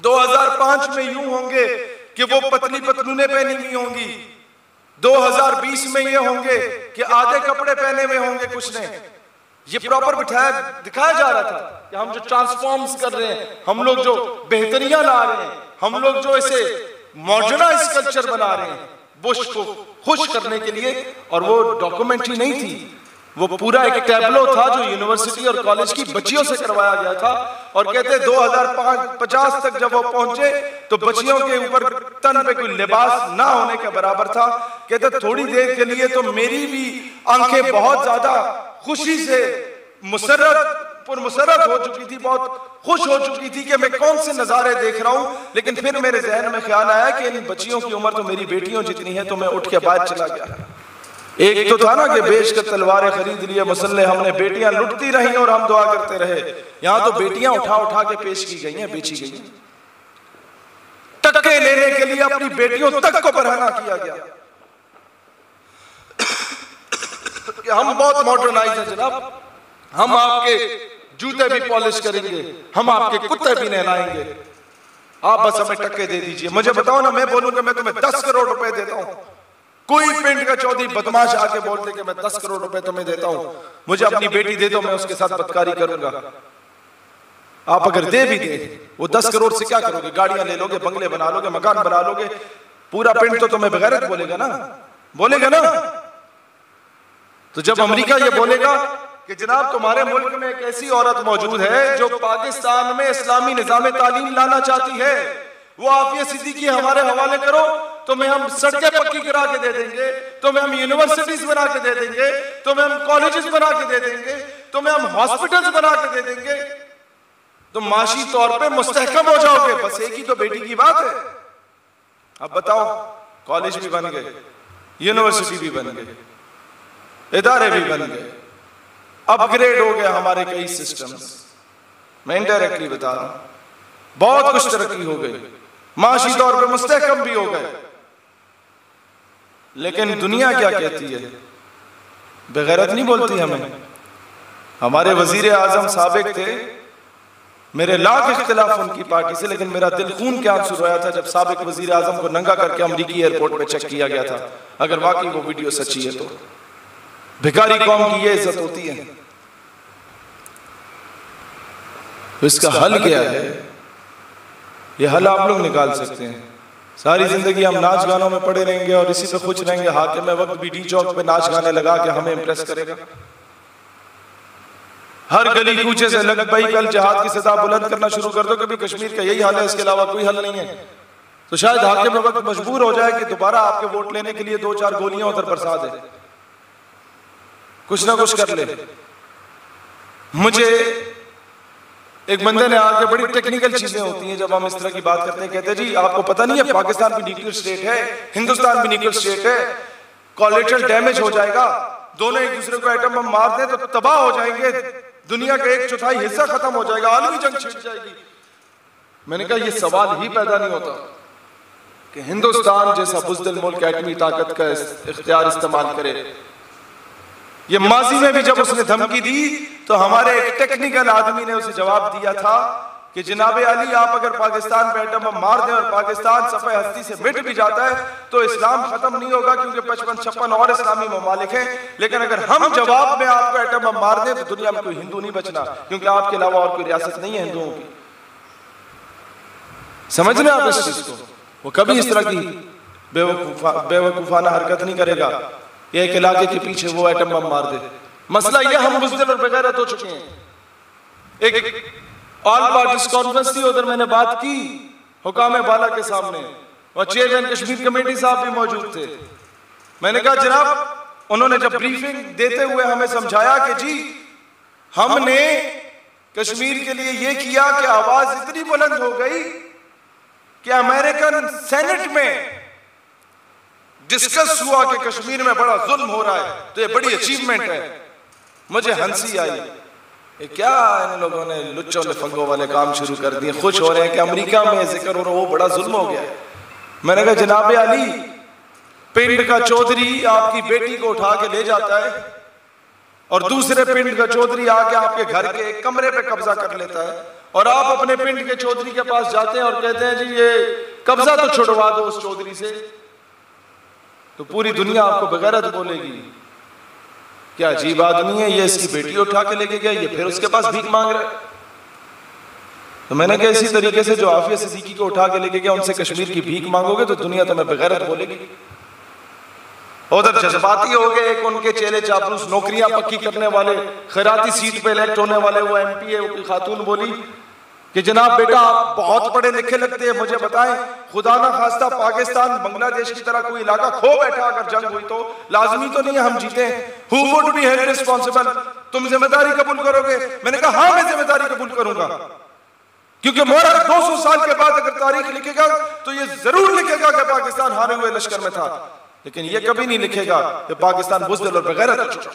2005 में यूं होंगे कि वो पतली पतलूने पहनी हुई होंगी, 2020 में ये होंगे कि आधे कपड़े पहने हुए होंगे कुछ ने। ये प्रॉपर बिठाया दिखाया जा रहा था कि हम जो ट्रांसफॉर्म्स कर रहे हैं, हम लोग जो बेहतरियां ला रहे हैं, हम लोग जो इसे मॉडर्नाइज कल्चर बना रहे हैं बुश को खुश करने के लिए। और वो डॉक्यूमेंट्री नहीं थी, वो पूरा एक टैब्लो था जो यूनिवर्सिटी और कॉलेज की बच्चियों से करवाया गया था। और कहते 2050 तक जब वो पहुंचे तो बच्चियों के ऊपर तन पे कोई लिबास ना होने के बराबर था। कहते थोड़ी देर के लिए तो मेरी भी आंखें बहुत ज्यादा खुशी से मुसर्रत हो चुकी थी, बहुत खुश हो चुकी थी कि मैं कौन से नजारे देख रहा हूं। लेकिन फिर मेरे जहन में ख्याल आया कि इन बच्चियों की उम्र तो मेरी बेटियों जितनी है, तो मैं उठ के बाहर चला गया। एक तो था ना कि बेच कर तलवारें खरीद लिए मुसल्ले हमने, बेटियां लुटती रही और हम दुआ करते रहे। यहां तो बेटियां उठा उठा के पेश की गई हैं, बेची गई हैं। टक्के लेने के लिए अपनी बेटियों तक को बरहना किया गया कि हम बहुत मॉडर्नाइज हैं जनाब, हम आपके जूते भी पॉलिश करेंगे, हम आपके कुत्ते भी नहलाएंगे, आप बस हमें टक्के दे दीजिए। मुझे बताओ ना, मैं बोलूं कि मैं तुम्हें 10 करोड़ रुपए देता हूं, कोई पिंड का चौधरी बदमाश आके बोलते कि मैं 10 करोड़ रुपए तुम्हें देता हूं, मुझे अपनी बेटी दे दो, मैं उसके साथ बदकारी करूंगा। आप अगर दे भी दे, वो 10 करोड़ से क्या करोगे? गाड़ियां ले लोगे, बंगले बना लोगे, मकान बना लोगे, पूरा पिंड तो तुम्हें बगैरत बोलेगा ना, बोलेगा ना। तो जब अमेरिका ये बोलेगा कि जनाब तुम्हारे मुल्क में एक ऐसी औरत मौजूद है जो पाकिस्तान में इस्लामी निजाम तालीम लाना चाहती है, वो आफिया सिद्दीकी हमारे हवाले करो, तुम्हें हम सड़कें पक्की करा के दे देंगे, तुम्हें हम यूनिवर्सिटीज बना के दे देंगे, तुम्हें हम कॉलेजेस बना के दे देंगे, तुम्हें हम हॉस्पिटल्स बना के दे देंगे, तुम माशी तौर पे मुस्तहकम हो जाओगे। बस एक ही तो बेटी की बात है। अब बताओ, कॉलेज भी बन गए, यूनिवर्सिटी भी बन गए, इदारे भी बन गए, अपग्रेड हो गया हमारे कई सिस्टम्स। मैं इनडायरेक्टली बता रहा हूं, बहुत कुछ तरक्की हो गई, माशी तौर पे मुस्तहकम भी हो गए। लेकिन दुनिया क्या कहती है? बेगैरत नहीं बोलती हमें। हमारे वजीर आजम साबिक थे, मेरे लाख इख्तिलाफ उनकी पार्टी से, लेकिन मेरा दिल खून के आंसू रोया था जब साबिक वजीर आजम को नंगा करके अमरीकी एयरपोर्ट पे चेक किया गया था। अगर वाकई वो वीडियो सच्ची है तो भिखारी कौम की ये इज्जत होती है। तो इसका हल क्या है? ये हल आप लोग निकाल सकते हैं। सारी जिंदगी हम नाच गानों में पड़े रहेंगे और इसी पे खुश रहेंगे। हाकिम वक्त भी डी चौक पे नाच गाने लगा के हमें इंप्रेस करेगा। हर गली कूचे से लग भाई कल जिहाद की सदा बुलंद करना शुरू कर दो, कभी कश्मीर का यही हाल है, इसके अलावा कोई हल नहीं है। तो शायद हाकिम वक्त मजबूर हो जाए कि दोबारा आपके वोट लेने के लिए 2-4 गोलियां उधर बरसा दे, कुछ ना कुछ कर ले। मुझे एक बंदे ने आके, बड़ी टेक्निकल चीजें होती हैं जब हम इस तरह की बात करते हैं, कहते हैं जी आपको पता नहीं है पाकिस्तान भी न्यूक्लियर स्टेट है, हिंदुस्तान भी न्यूक्लियर स्टेट है, कोलैटरल डैमेज हो जाएगा, दोनों एक दूसरे को एटम बम मार दें तो तबाह हो जाएंगे, दुनिया का 1/4 हिस्सा खत्म हो जाएगा, आलमी जंग छिड़ जाएगी। मैंने कहा ये सवाल ही पैदा नहीं होता कि हिंदुस्तान जैसा बुज़दिल मुल्क एटमी ताकत का इख्तियार इस्तेमाल करे। ये माजी में भी जब उसने धमकी दी तो हमारे एक टेक्निकल आदमी ने उसे जवाब दिया था कि जनाबे अली आप अगर पाकिस्तान पे एटम बम मार दें और पाकिस्तान सफ़े हस्ती से मिट भी जाता है तो इस्लाम खत्म नहीं होगा, क्योंकि 55-56 और इस्लामी ममालिक हैं। लेकिन अगर हम जवाब में आपको एटम बम मार दें तो दुनिया में कोई हिंदू नहीं बचना, क्योंकि आपके अलावा और कोई रियासत नहीं है हिंदुओं की। समझ रहे आप इस चीज को? वो कभी इस तरह की बेवकूफाना हरकत नहीं करेगा एक इलाके के पीछे वो एटम बम मार दे। मसला ये, हम बुज़दिल और बेगैरत हो चुके हैं। एक ऑल पार्टीज कॉन्फ्रेंस थी, उधर मैंने बात की हुकाम बाला के सामने, और चेयरमैन कश्मीर कमेटी साहब भी मौजूद थे। मैंने कहा जनाब, उन्होंने जब ब्रीफिंग देते हुए हमें समझाया कि जी हमने कश्मीर के लिए ये किया कि आवाज इतनी बुलंद हो गई कि अमेरिकन सेनेट में डिस्कस हुआ कि कश्मीर में बड़ा जुल्म हो रहा है, तो ये बड़ी अचीवमेंट है। मुझे हंसी आई, ये क्या इन लोगों ने लुच्चों लफंगों वाले काम शुरू कर दिए, खुश हो रहे हैं कि अमेरिका में जिक्र हो रहा, वो बड़ा जुल्म हो गया। मैंने कहा जनाबे अली, पिंड का चौधरी आपकी बेटी को उठा के ले जाता है और दूसरे पिंड का चौधरी आके आपके घर के एक कमरे पे कब्जा कर लेता है और आप अपने पिंड के चौधरी के पास जाते हैं और कहते हैं जी ये कब्जा तो छुड़वा दो उस चौधरी से, तो पूरी दुनिया आपको बगैरत बोलेगी। क्या अजीब आदमी है ये, इसकी बेटी उठा के लेके गया, ये फिर उसके पास भीख मांग रहा है। तो मैंने कहा इसी तरीके से जो आफिया सिद्दीकी को उठा के लेके गया उनसे कश्मीर की भीख मांगोगे तो दुनिया तुम्हें बगैरत बोलेगी। उधर जज्बाती हो गए एक उनके चेले चापलूस, नौकरियां पक्की करने वाले, खैराती सीट पे इलेक्ट होने वाले वो MP है, वो खातून बोली कि जनाब बेटा आप बहुत पढ़े लिखे लगते हैं, मुझे बताएं खुदा ना खास्ता पाकिस्तान बांग्लादेश की तरह कोई इलाका खो बैठा अगर जंग हुई तो लाजमी तो नहीं है हम जीते, who would be held responsible, तुम जिम्मेदारी कबूल करोगे? मैंने कहा हाँ मैं जिम्मेदारी कबूल करूंगा, क्योंकि मोहर 200 साल के बाद अगर तारीख लिखेगा तो ये जरूर लिखेगा कि पाकिस्तान हारे हुए लश्कर में था, लेकिन ये कभी नहीं लिखेगा कि पाकिस्तान बुज़दिल और बगैरत था।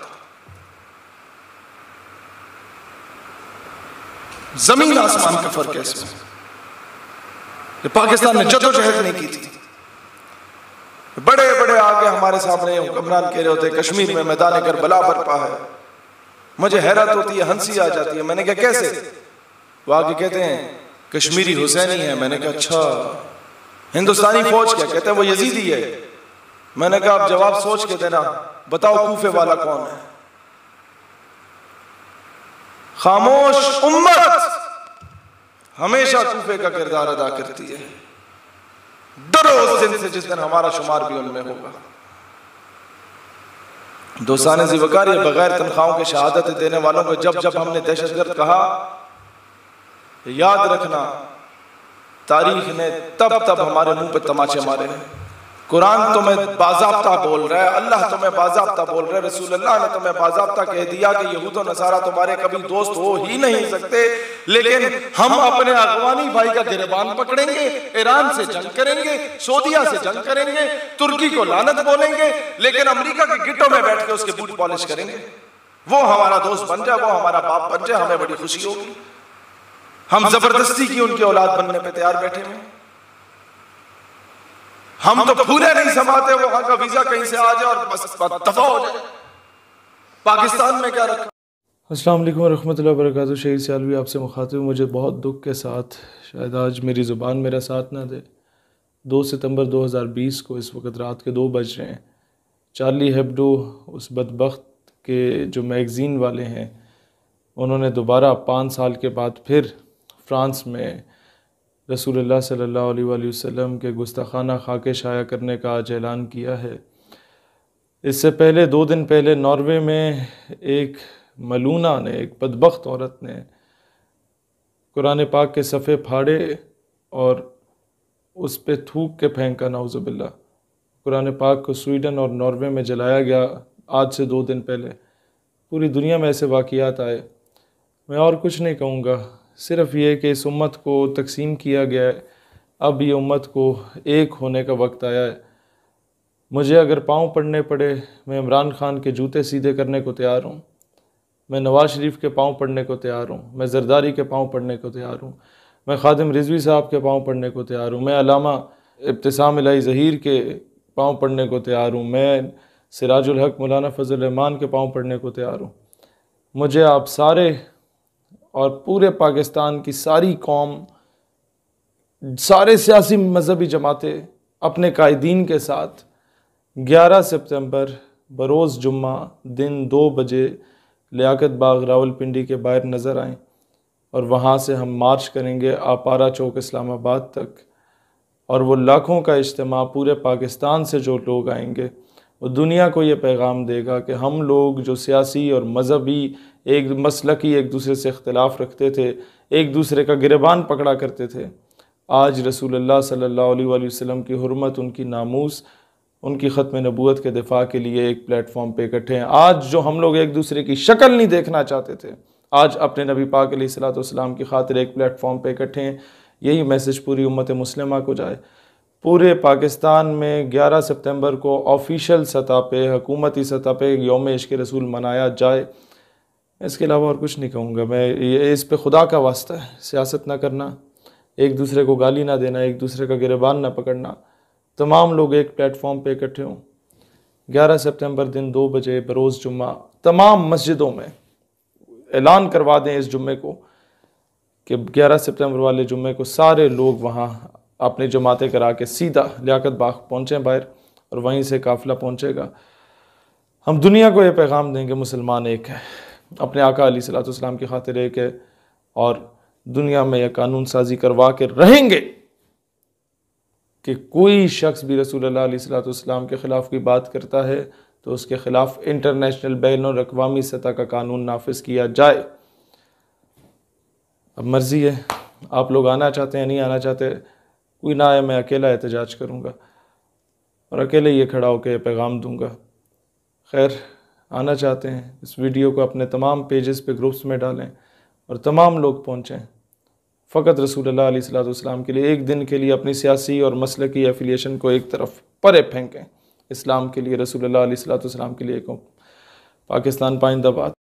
जमीन आसमान का फर्क है इसमें कि पाकिस्तान ने जद्दोजहद नहीं की थी। बड़े बड़े आगे हमारे सामने हुक्मरान कह रहे होते कश्मीर में मैदान करबला बरपा है, मुझे हैरत होती है, हंसी आ जाती है। मैंने कहा कैसे? वो आगे कहते हैं कश्मीरी हुसैनी है। मैंने कहा अच्छा, हिंदुस्तानी फौज क्या? कहते हैं वो यजीदी है। मैंने कहा आप जवाब सोच के देना, बताओ कूफे वाला कौन है? खामोश उम्मत हमेशा कूफे का किरदार अदा करती है। डरो उस दिन से जिस दिन हमारा शुमार भी उनमें होगा। दोस्ताने ज़िवकार ये बगैर तनख्वाहों के शहादत देने वालों को जब जब हमने दहशतगर्द कहा, याद रखना तारीख ने तब तब हमारे मुंह पे तमाचे मारे हैं। कुरान तुम्हें बाज़ाब्ता बोल रहा है, अल्लाह तुम्हें बाज़ाब्ता बोल रहा है, रसूलुल्लाह ने तुम्हें बाज़ाब्ता कह दिया कि यहूद और नसारा तुम्हारे कभी दोस्त हो ही नहीं सकते, लेकिन हम अपने अफगानी भाई का गिरबान पकड़ेंगे, ईरान से जंग करेंगे, सऊदीया से जंग करेंगे, तुर्की को लानत बोलेंगे, लेकिन अमेरिका के गिट्टों में बैठ के उसके बूट पॉलिश करेंगे। वो हमारा दोस्त बन जाए, वो हमारा बाप बन जाए, हमें बड़ी खुशी होगी। हम जबरदस्ती की उनकी औलाद बनने पे तैयार बैठे हुए। हम तो फूले नहीं समाते, वहां का वीजा कहीं से आ जाए और बस दफा हो जाए। पाकिस्तान में क्या रखा। अस्सलाम वालेकुम रहमतुल्लाहि व बरकातहू। शहीद सियालवी आपसे मुखातिब। मुझे बहुत दुख के साथ, शायद आज मेरी ज़ुबान मेरा साथ ना दे, 2 सितंबर 2020 को इस वक्त रात के 2 बज रहे हैं, चार्ली हेब्डो उस बदबख्त के जो मैगज़ीन वाले हैं, उन्होंने दोबारा 5 साल के बाद फिर फ्रांस में रसूलुल्लाह सल्लल्लाहु अलैहि वसल्लम के गुस्ताखाना खाके शाया करने का आज ऐलान किया है। इससे पहले 2 दिन पहले नॉर्वे में एक मलूना ने, एक बदबख्त औरत ने कुरान पाक के सफ़े फाड़े और उस पे थूक के फेंका, नाउज़ुबिल्लाह। कुरान पाक को स्वीडन और नॉर्वे में जलाया गया आज से 2 दिन पहले। पूरी दुनिया में ऐसे वाक़ियात आए। मैं और कुछ नहीं कहूँगा, सिर्फ़ ये कि इस उम्मत को तकसीम किया गया है, अब ये उम्मत को एक होने का वक्त आया है। मुझे अगर पाँव पड़ने पड़े, मैं इमरान खान के जूते सीधे करने को तैयार हूँ, मैं नवाज़ शरीफ के पाँव पड़ने को तैयार हूँ, मैं ज़रदारी के पाँव पड़ने को तैयार हूँ, मैं खादिम रिजवी साहब के पाँव पड़ने को तैयार हूँ, मैं अल्लामा इब्तिसाम इलाही ज़हीर के पाँव पड़ने को तैयार हूँ, मैं सिराजुल हक मौलाना फजल रहमान के पाँव पड़ने को तैयार हूँ। मुझे आप सारे और पूरे पाकिस्तान की सारी कौम, सारे सियासी मजहबी जमातें अपने कायदीन के साथ 11 सितंबर बरोज़ जुम्मा दिन 2 बजे लियाकत बाग रावलपिंडी के बाहर नज़र आएँ और वहाँ से हम मार्च करेंगे आपारा चौक इस्लामाबाद तक। और वो लाखों का इज्तिमा पूरे पाकिस्तान से जो लोग आएंगे, वो दुनिया को ये पैगाम देगा कि हम लोग जो सियासी और मजहबी एक मसलकी एक दूसरे से इख्तिलाफ़ रखते थे, एक दूसरे का गिरबान पकड़ा करते थे, आज रसूलुल्लाह सल्लल्लाहु अलैहि वसल्लम की हुर्मत, उनकी नामूस, उनकी ख़त्म नबूवत के दिफा के लिए एक प्लेटफॉर्म पे इकट्ठे हैं। आज जो हम लोग एक दूसरे की शक्ल नहीं देखना चाहते थे, आज अपने नबी पाक अलैहिस्सलातु वस्सलाम की खातिर एक प्लेटफॉर्म पे इकट्ठे हैं। यही मैसेज पूरी उम्मत मुस्लिमा को जाए। पूरे पाकिस्तान में 11 सितंबर को ऑफिशियल सतह पे, हुकूमती सतह पे यौम इश्क़ रसूल मनाया जाए। इसके अलावा और कुछ नहीं कहूँगा मैं। ये इस पे खुदा का वास्ता है, सियासत ना करना, एक दूसरे को गाली ना देना, एक दूसरे का गिरबान ना पकड़ना। तमाम लोग एक प्लेटफॉर्म पे इकट्ठे हों। 11 सितंबर दिन 2 बजे बरोज़ जुम्मा तमाम मस्जिदों में ऐलान करवा दें इस जुम्मे को कि 11 सितंबर वाले जुम्मे को सारे लोग वहाँ अपनी जमातें करा के सीधा लियाकत बाग पहुँचें बाहर, और वहीं से काफ़िला पहुँचेगा। हम दुनिया को ये पैगाम देंगे मुसलमान एक है, अपने आका अलैहिस्सलाम की खातिर एक है, और दुनिया में यह कानून साजी करवा के रहेंगे कि कोई शख्स भी रसूलुल्लाह अलैहिस्सलाम के ख़िलाफ़ की बात करता है तो उसके ख़िलाफ़ इंटरनेशनल बैनुल-अक़वामी सतह का कानून नाफिज किया जाए। अब मर्ज़ी है, आप लोग आना चाहते हैं नहीं आना चाहते, कोई ना आए, मैं अकेला एहतजाज करूँगा और अकेले ये खड़ा होकर पैगाम दूँगा। खैर, आना चाहते हैं इस वीडियो को अपने तमाम पेजेस पे ग्रुप्स में डालें और तमाम लोग पहुँचें। फ़कत रसूलुल्लाह अलैहिस्सलाम के लिए एक दिन के लिए अपनी सियासी और मसलकी एफिलिएशन को एक तरफ परे फेंकें, इस्लाम के लिए, रसूलुल्लाह अलैहिस्सलाम के लिए को। पाकिस्तान पाइंदाबाद।